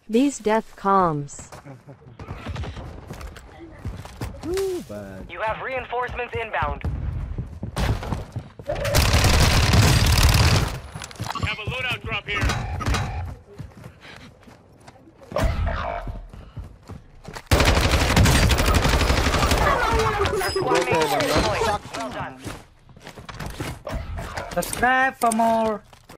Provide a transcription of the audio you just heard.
These death comms. Too bad. You have reinforcements inbound. Have a loadout drop here. Squad mates are deployed. Well done. Subscribe for more.